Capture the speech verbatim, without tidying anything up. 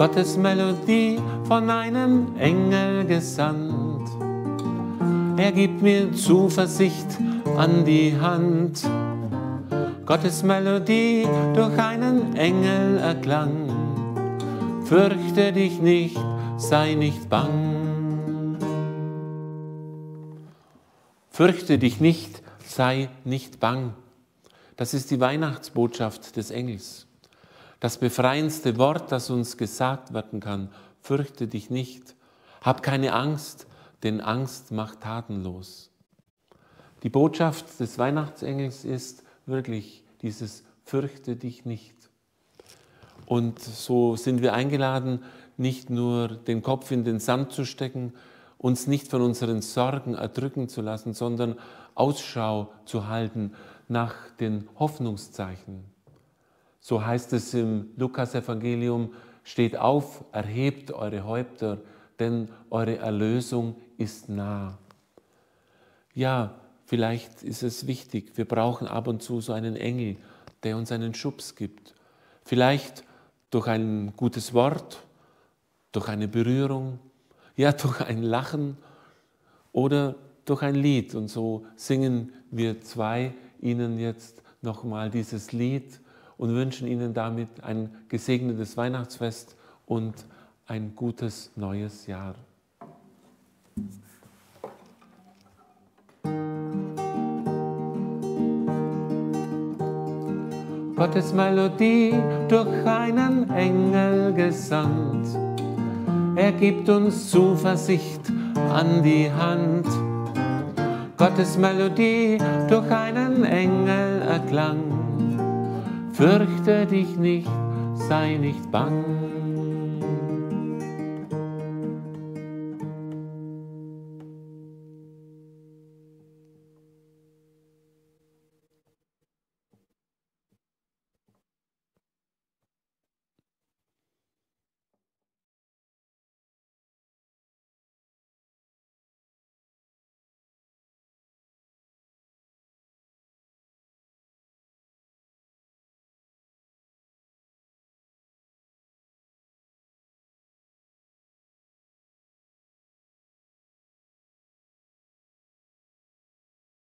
Gottes Melodie von einem Engel gesandt. Er gibt mir Zuversicht an die Hand. Gottes Melodie durch einen Engel erklang. Fürchte dich nicht, sei nicht bang. Fürchte dich nicht, sei nicht bang. Das ist die Weihnachtsbotschaft des Engels. Das befreiendste Wort, das uns gesagt werden kann. Fürchte dich nicht. Hab keine Angst, denn Angst macht tatenlos. Die Botschaft des Weihnachtsengels ist wirklich dieses Fürchte dich nicht. Und so sind wir eingeladen, nicht nur den Kopf in den Sand zu stecken, uns nicht von unseren Sorgen erdrücken zu lassen, sondern Ausschau zu halten nach den Hoffnungszeichen. So heißt es im Lukas-Evangelium, steht auf, erhebt eure Häupter, denn eure Erlösung ist nah. Ja, vielleicht ist es wichtig, wir brauchen ab und zu so einen Engel, der uns einen Schubs gibt. Vielleicht durch ein gutes Wort, durch eine Berührung, ja, durch ein Lachen oder durch ein Lied. Und so singen wir zwei Ihnen jetzt nochmal dieses Lied und wünschen Ihnen damit ein gesegnetes Weihnachtsfest und ein gutes neues Jahr. Gottes Melodie durch einen Engel gesandt. Er gibt uns Zuversicht an die Hand. Gottes Melodie durch einen Engel erklang. Fürchte dich nicht, sei nicht bang.